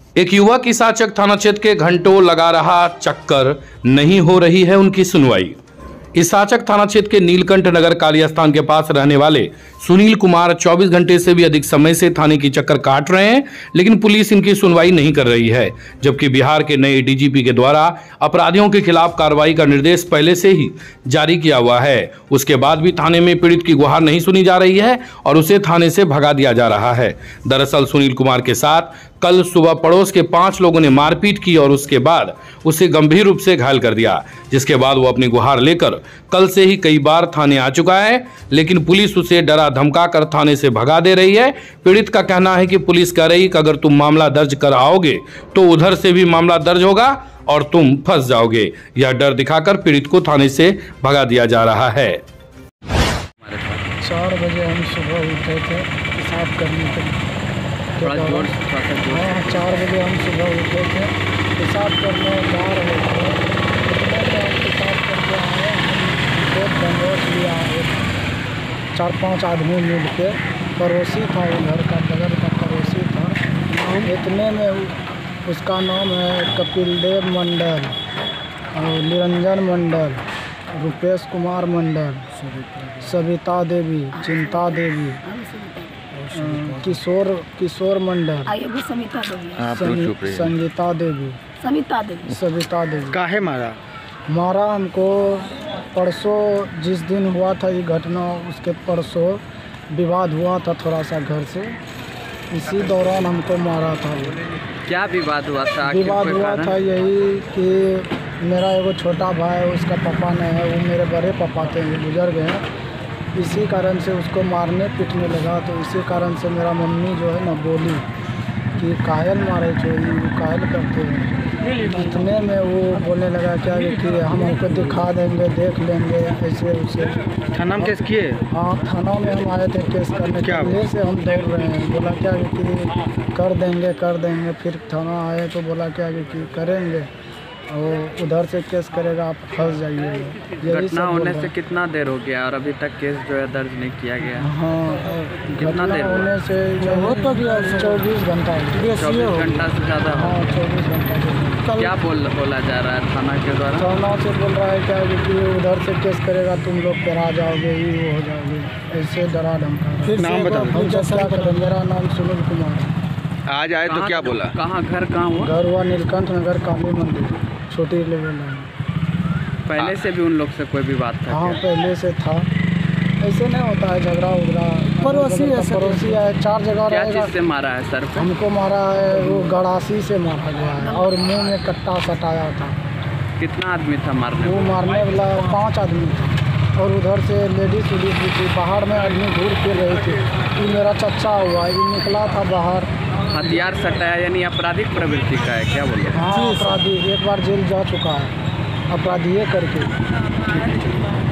एक युवक ईसाचक थाना क्षेत्र के घंटों लगा रहा चक्कर, नहीं हो रही है उनकी सुनवाई। ईसाचक थाना क्षेत्र के नीलकंठ नगर काली स्थान के पास रहने वाले सुनील कुमार 24 घंटे से भी अधिक समय से थाने की चक्कर काट रहे हैं, लेकिन पुलिस इनकी सुनवाई नहीं कर रही है। जबकि बिहार के नए डीजीपी के द्वारा अपराधियों के खिलाफ कार्रवाई का निर्देश पहले से ही जारी किया हुआ है, उसके बाद भी थाने में पीड़ित की गुहार नहीं सुनी जा रही है और उसे थाने से भगा दिया जा रहा है। दरअसल सुनील कुमार के साथ कल सुबह पड़ोस के 5 लोगों ने मारपीट की और उसके बाद उसे गंभीर रूप से घायल कर दिया, जिसके बाद वो अपनी गुहार लेकर कल से ही कई बार थाने आ चुका है, लेकिन पुलिस उसे डरा धमका कर थाने से भगा दे रही है। पीड़ित का कहना है कि पुलिस कह रही कि अगर तुम मामला दर्ज कर आओगे तो उधर से भी मामला दर्ज होगा और तुम फंस जाओगे। यह डर दिखाकर पीड़ित को थाने से भगा दिया जा रहा है। 4 बजे हम सुबह उठे थे पेशाब करने के। हाँ, 4 बजे हम सुबह उठे थे, पेशाब करने जा रहे थे। पेशाब करके आए, हम बंदोबस्त लिया, 4-5 आदमी मिल के, पड़ोसी था वो घर का, बगल का पड़ोसी था। इतने में उसका नाम है कपिल देव मंडल और निरंजन मंडल, रुपेश कुमार मंडल, सविता देवी, चिंता देवी, किशोर मंडल, संगीता देवी, सविता देवी। काहे मारा हमको परसों, जिस दिन हुआ था ये घटना, उसके परसों विवाद हुआ था थोड़ा सा घर से, इसी दौरान हमको मारा था। क्या विवाद हुआ था? विवाद हुआ था यही कि मेरा एगो छोटा भाई, उसका पापा नहीं है, वो मेरे बड़े पापा थे, वो गुजर गए। इसी कारण से उसको मारने पीटने लगा, तो इसी कारण से मेरा मम्मी जो है ना बोली कि कायल मारे चोरी, वो कायल करते हैं। इतने में वो बोलने लगा क्या कि हम हमको दिखा देंगे, देख लेंगे, ऐसे उसे। थाना में केस किए? हाँ, थाना में हम आए थे केस करने। क्या पहले से हम दौड़ रहे हैं, बोला क्या कि कर देंगे। फिर थाना आए तो बोला क्या कि करेंगे और उधर से केस करेगा, आप फंस जाइए। घटना होने से कितना देर हो गया और अभी तक केस जो है दर्ज नहीं किया गया? हाँ, कितना देर होने से 24 घंटा 24 घंटा से ज़्यादा। हाँ, 24 घंटा। क्या बोला जा रहा है थाना के द्वारा? थाना से बोल रहा है क्या कि उधर से केस करेगा, तुम लोग डरा जाओगे, ये वो हो जाओगे, ऐसे डरा धमका। फिर नाम बताओ। मेरा नाम सुनील कुमार। आज आए तो क्या बोला? कहाँ घर हुआ? घर हुआ नीलकंठ नगर काली मंदिर, छोटी लेवल में। पहले से भी उन लोग से कोई विवाद था? हाँ, पहले से था। ऐसे नहीं होता है झगड़ा उगड़ा, पड़ोसी है 4 जगह। क्या चीज़ से मारा है सर पे? हमको मारा है वो गड़ासी से मारा गया है और मुंह में कट्टा सटाया था। कितना आदमी था मारने? वो मारने वाला 5 आदमी था और उधर से लेडीज भी थी। बाहर में आदमी घूर फिर रही थी। ये मेरा चच्चा हुआ, ये निकला था बाहर। हथियार सटाया यानी आपराधिक प्रवृत्ति का है, क्या बोले? हाँ, अपराधी, एक बार जेल जा चुका है अपराधी करके।